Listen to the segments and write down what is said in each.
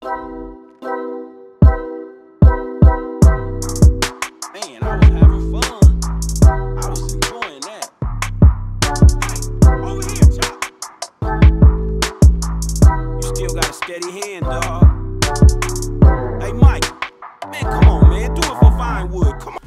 Man, I was having fun. I was enjoying that. Hey, over here, Chop. You still got a steady hand, dog. Hey, Mike. Man, come on, man. Do it for Vinewood. Come on.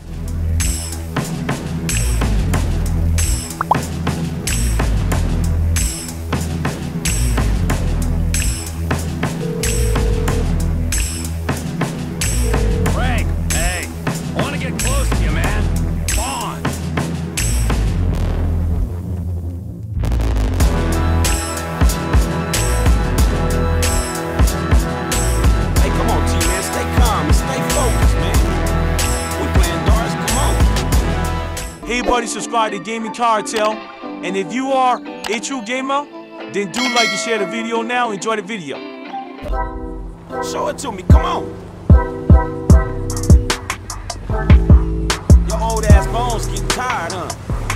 Everybody subscribe to Gaming Cartel, and if you are a true gamer, then do like and share the video now. Enjoy the video. Show it to me, come on. Your old ass bones getting tired, huh?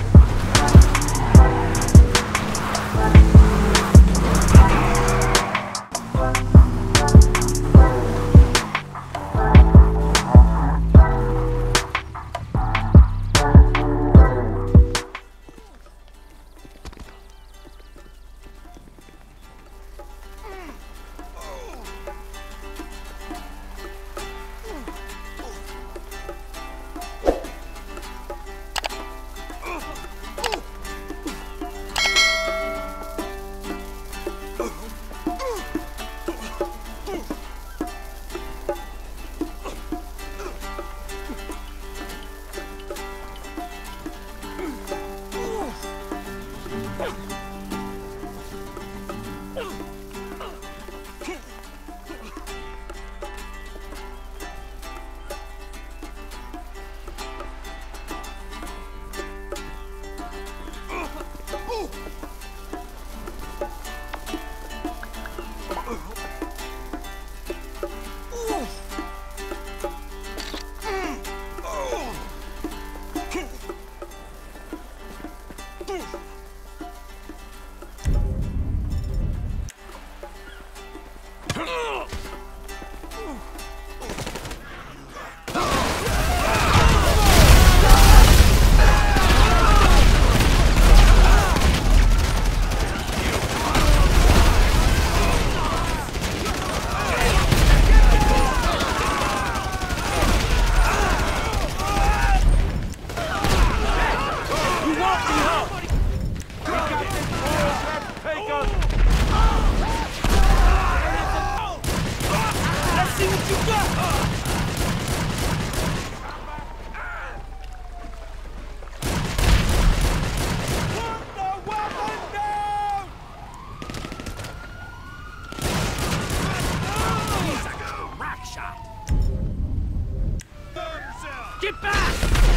Get back!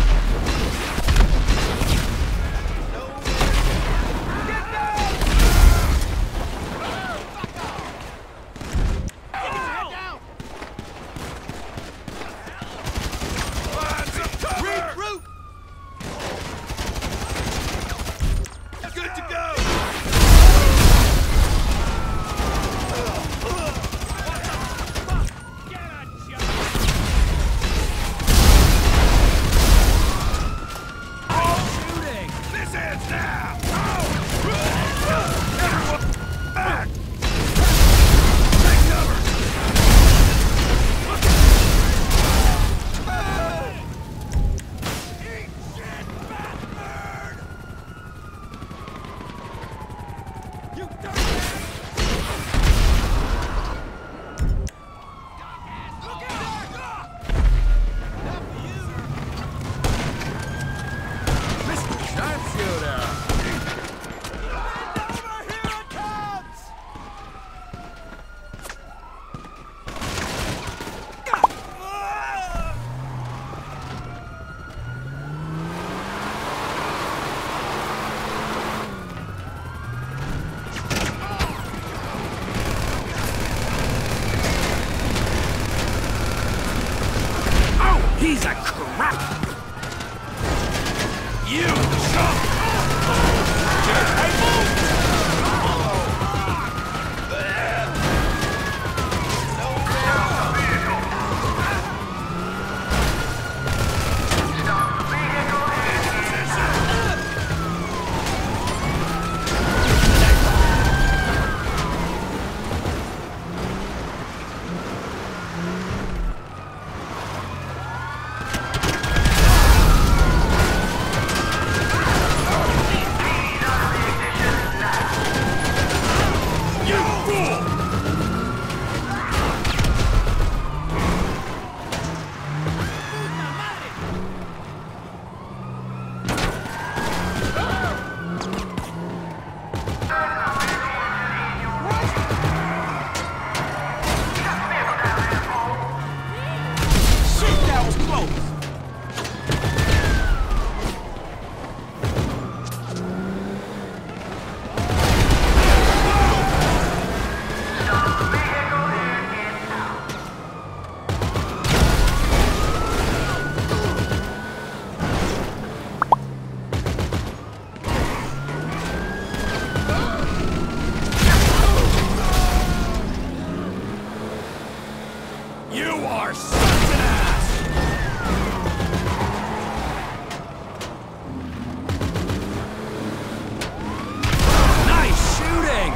He's a crap! You jump! Hey, move! You are such an ass! Nice shooting!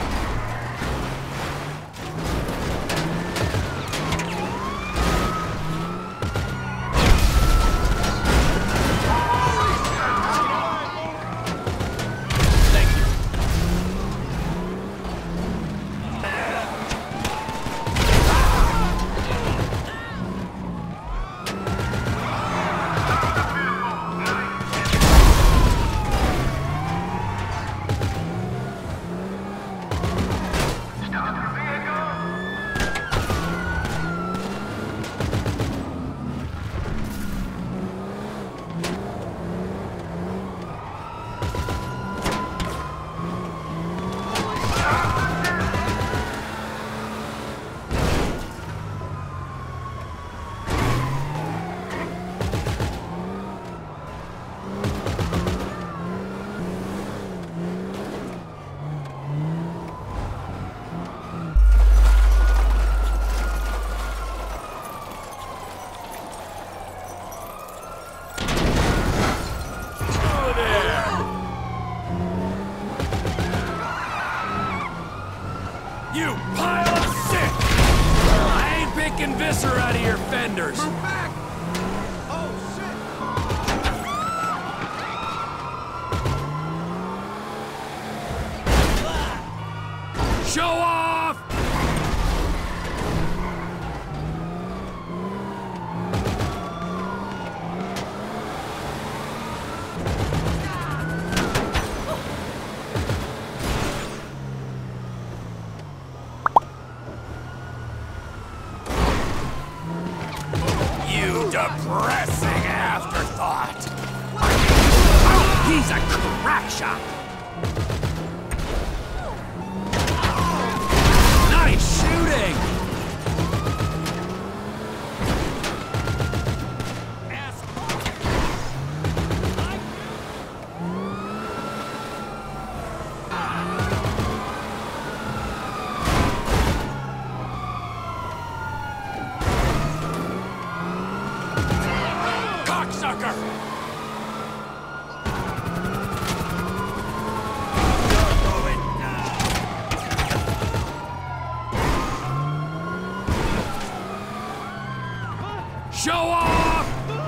You pile of shit! I ain't picking Visser out of your fenders! Move back! Oh, shit! Show off! You depressing afterthought! Oh, he's a crack shot! Nice shooting! Cocksucker! Show off!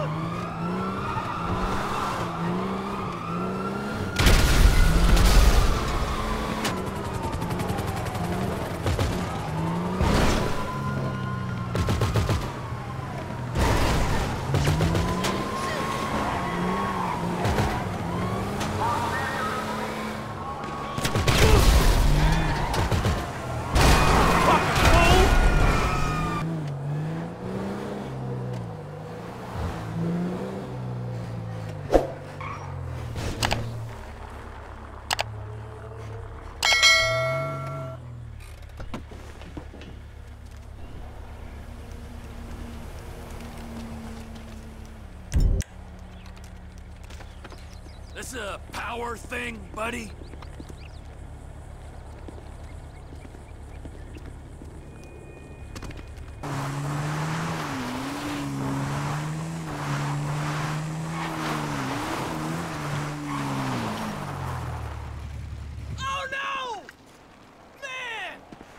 This a power thing, buddy? Oh no! Man!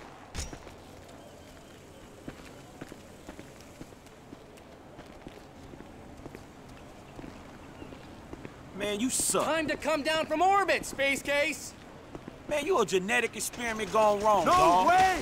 Man, you suck. Time to come down from orbit, Space Case! Man, you a genetic experiment gone wrong, No dawg. way!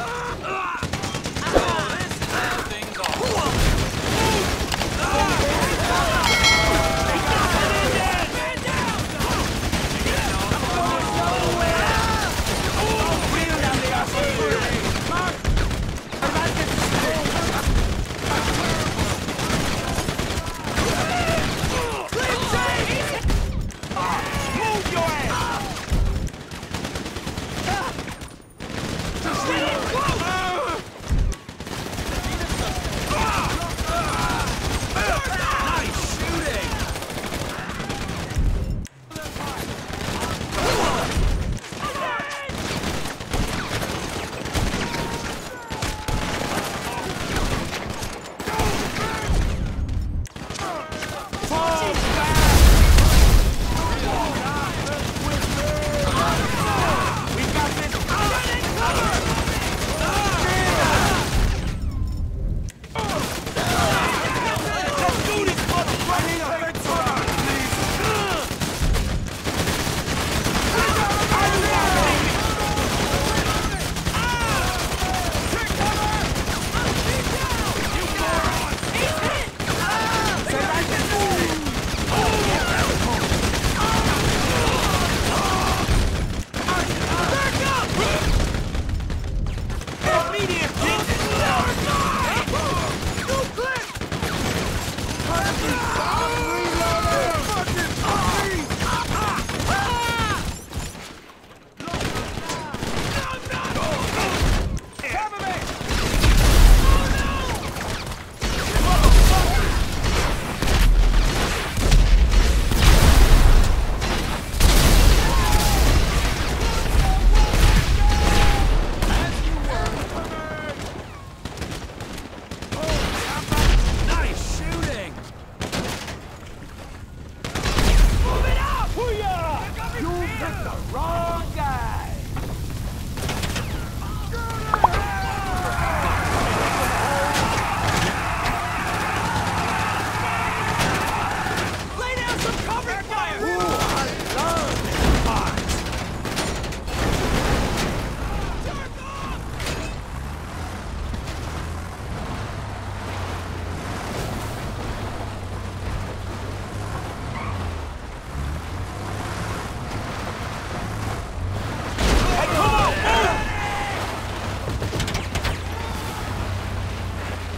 Move your ass!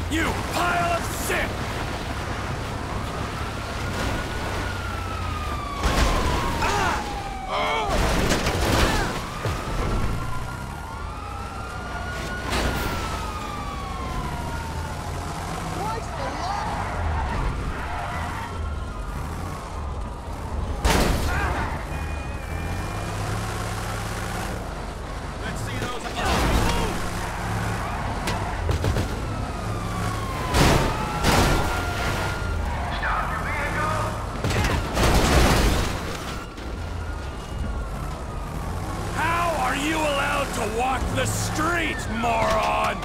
You pile of sick! Let's see those. How are you allowed to walk the streets, moron?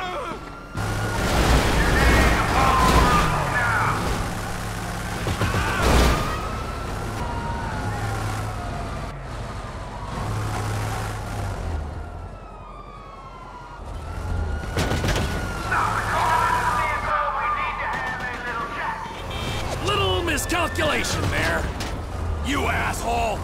Little miscalculation there, you asshole!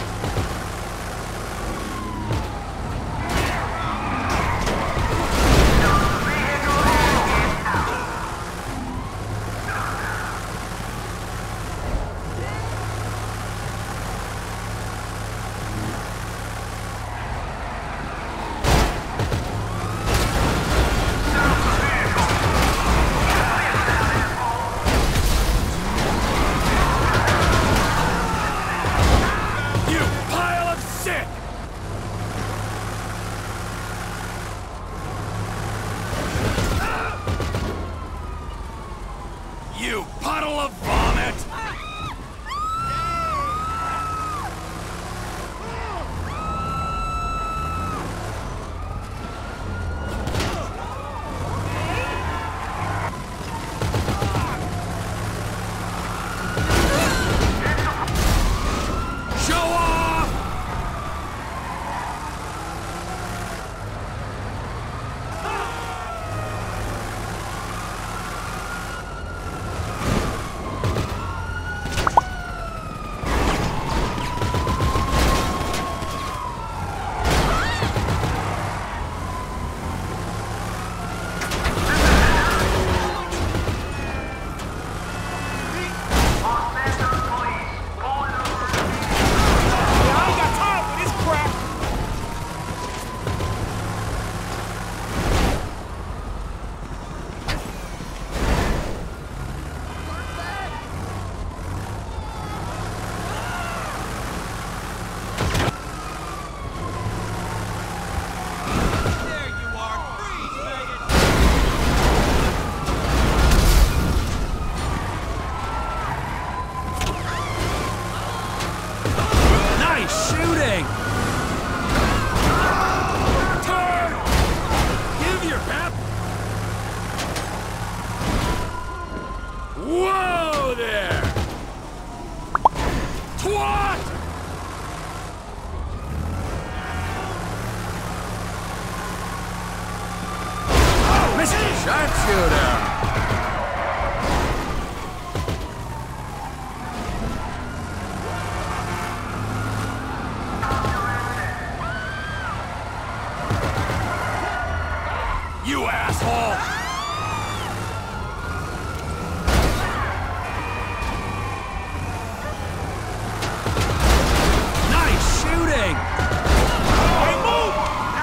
You pile of sick! You puddle of vomit! Show off! I ain't got time for this crap. There you are. Freeze, faggot. Nice shooting! Turn! Give your pep! Whoa there! Twat! Mr. Sharpshooter! You asshole! Nice shooting! Hey, move!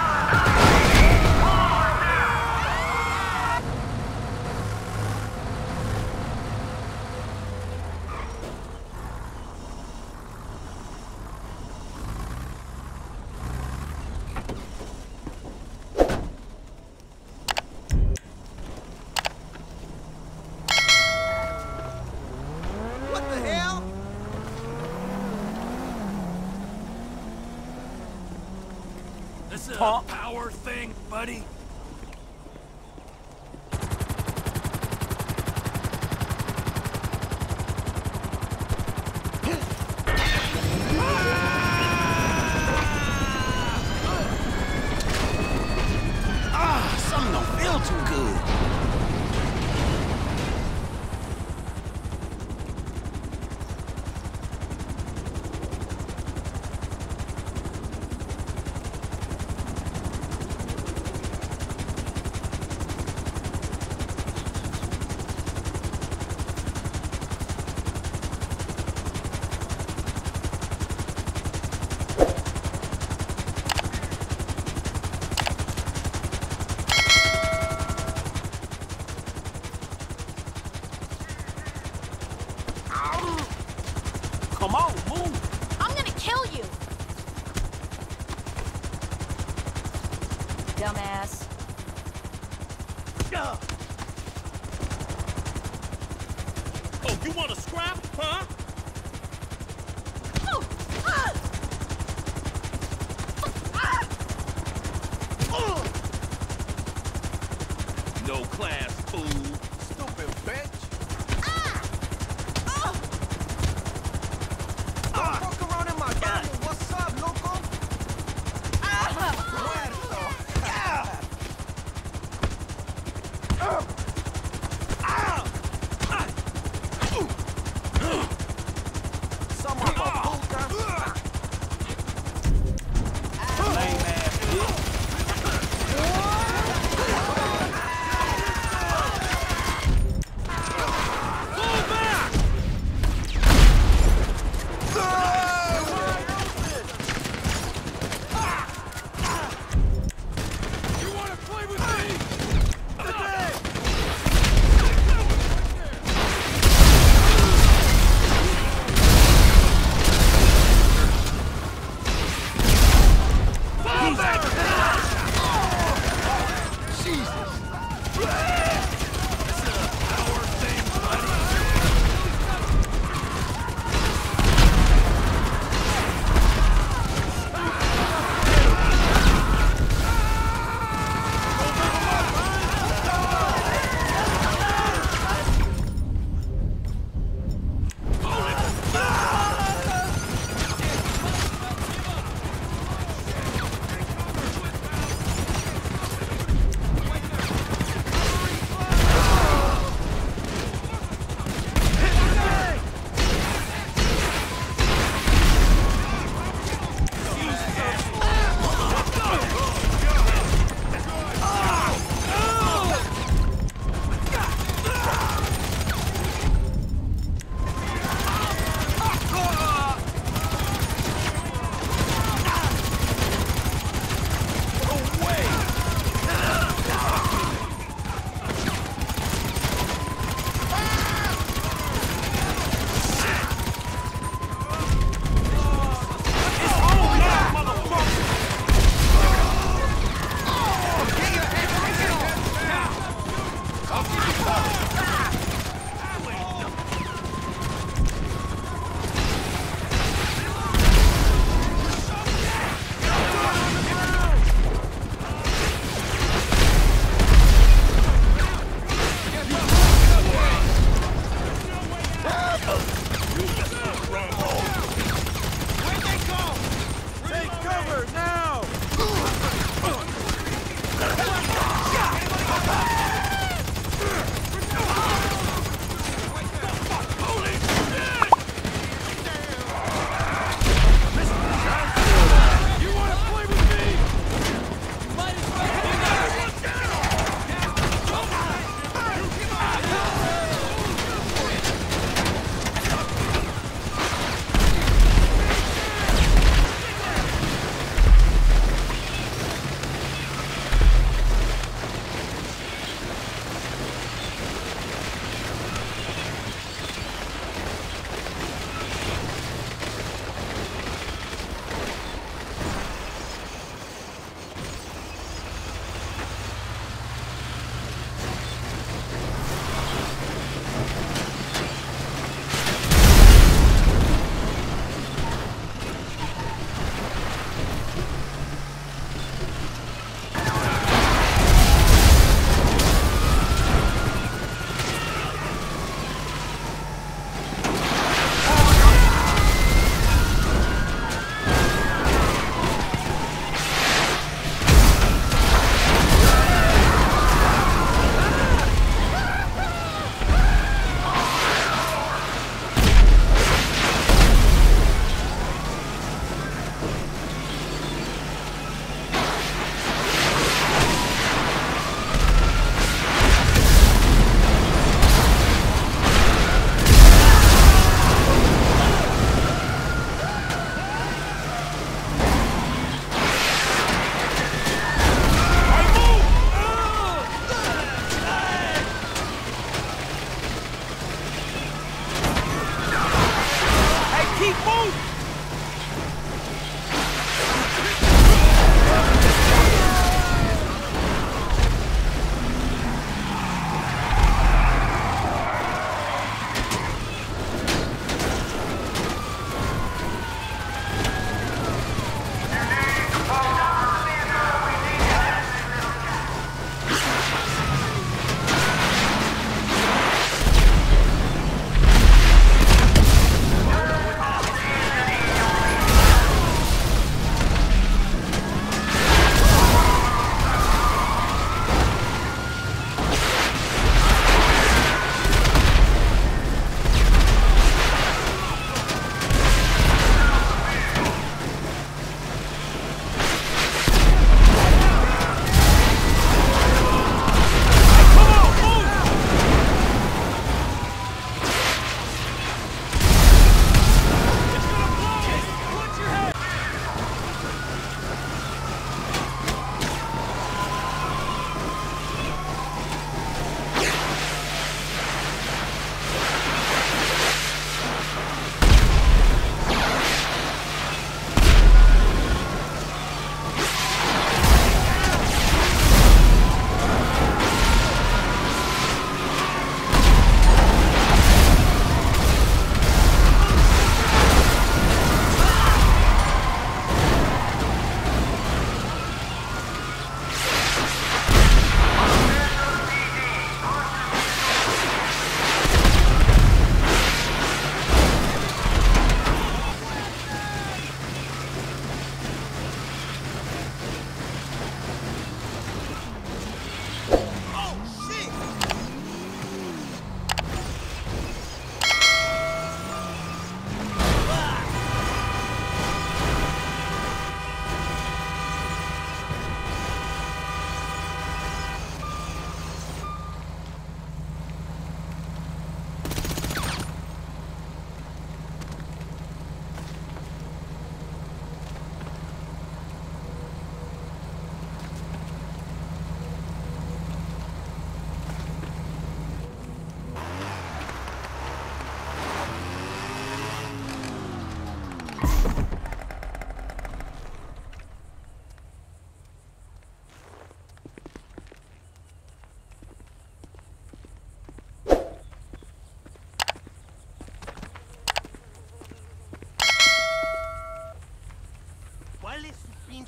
What the hell? This is a Punk. power thing, buddy. Something don't feel too good. Come on, move. I'm gonna kill you! Dumbass. Oh, you want to scrap, huh? Oh! Ah! Ah! No class, fool. Stupid bitch. Ah! Oh! Don't fuck around in my garden. What's up, loco? Muerto. Some of a puta. Lame ass bitch. You wanna play with me?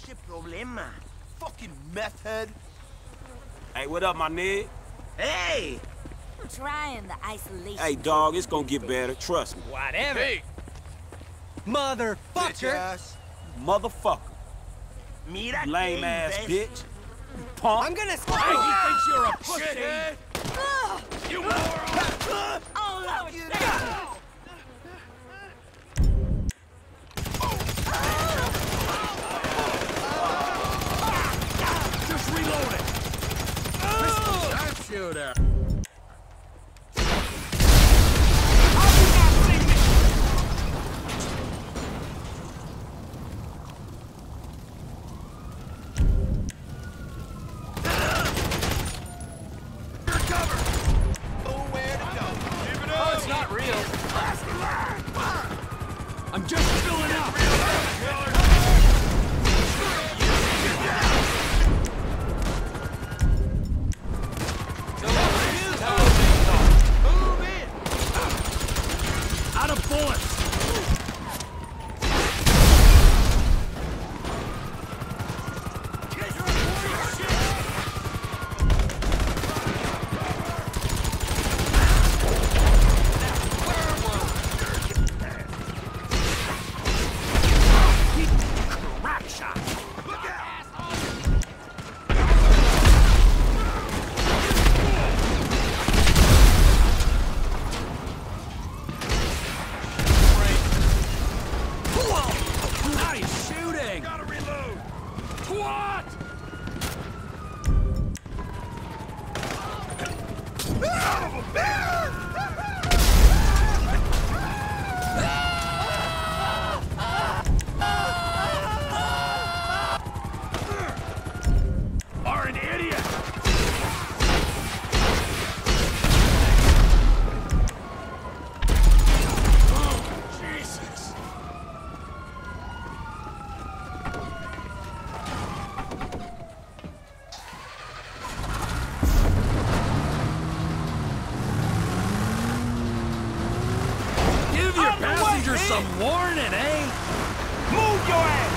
¿Qué problema? Fucking meth head. Hey, what up, my nigga? Hey! I'm trying the isolation. Hey, dog, it's gonna get better. Trust me. Whatever. Hey, bitch Motherfucker. ass. Motherfucker. Mira Lame qué ass imbécil. bitch. You punk. I'm gonna Hey, squash he you. thinks you're a pussy! Shithead. You moron! Oh, that was bad. Just reload it! Sharpshooter. Oh, it's not real. I'm just filling up. Out of bullets. Crack shot. Nice shooting! Gotta reload! What? Are an idiot! Oh, Jesus! Give your passengers some warning, eh? Move your ass.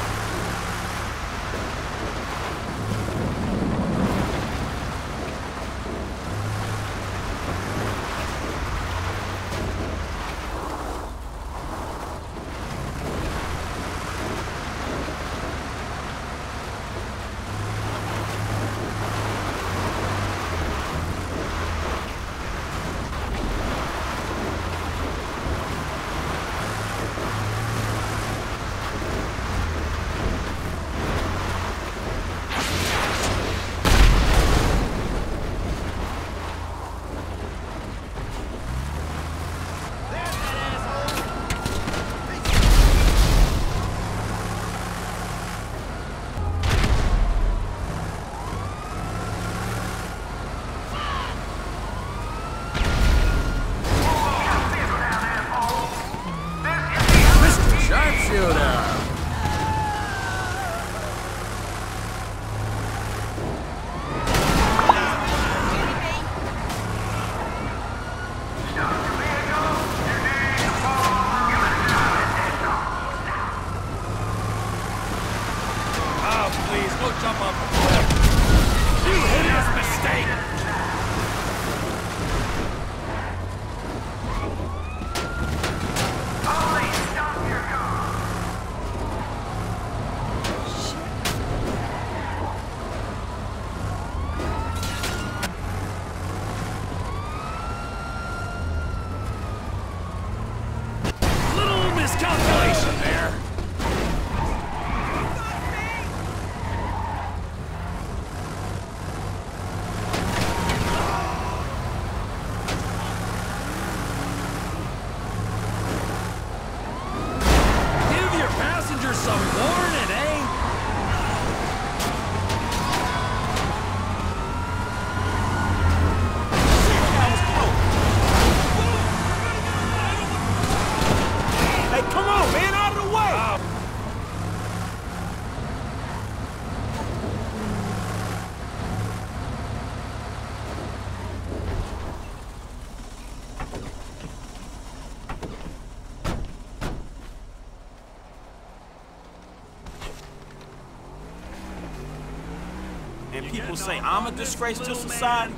people say I'm a disgrace to society?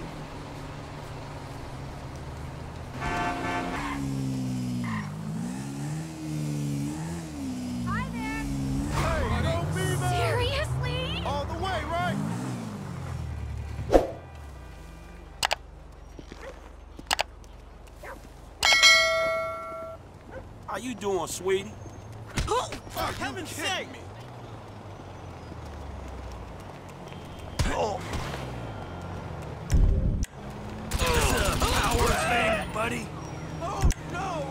Hi there. Hey, don't be there. Seriously? All the way, right? How you doing, sweetie? For heaven's sake! Power thing, buddy. Oh, no!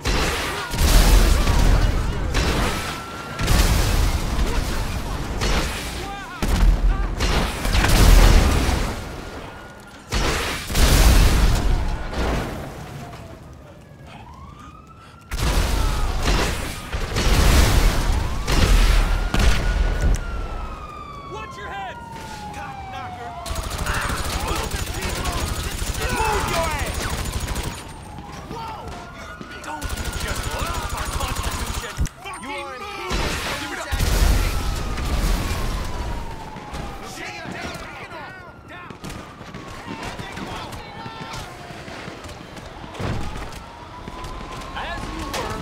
Watch your head! Cock knocker! Move it, people! Move your ass! Whoa! Don't you just love our Constitution! You are in Give it up! As you were.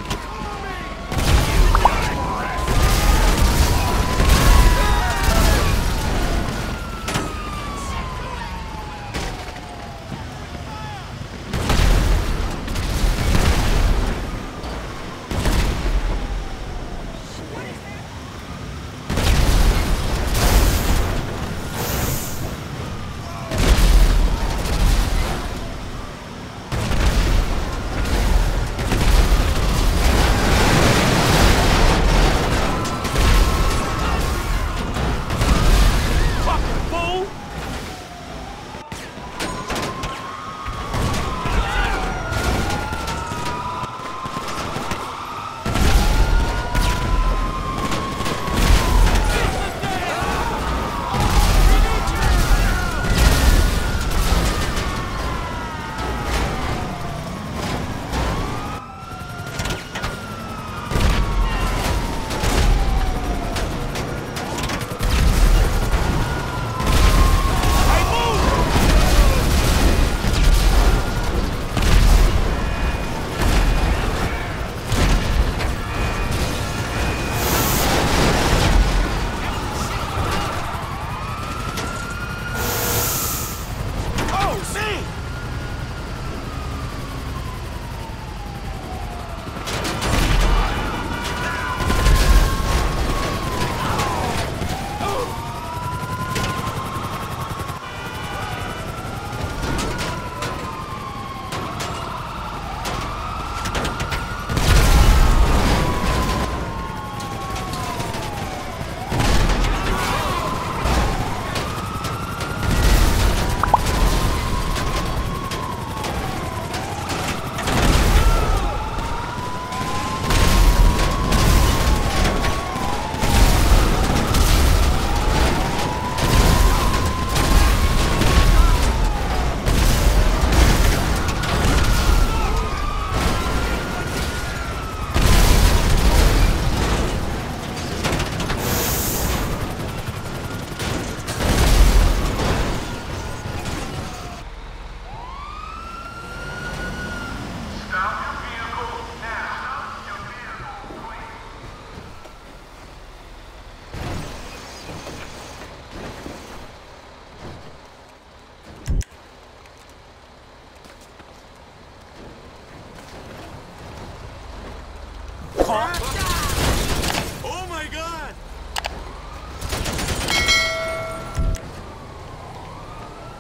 Fucking fool! Oh, man! Oh my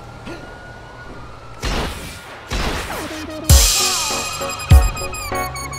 God!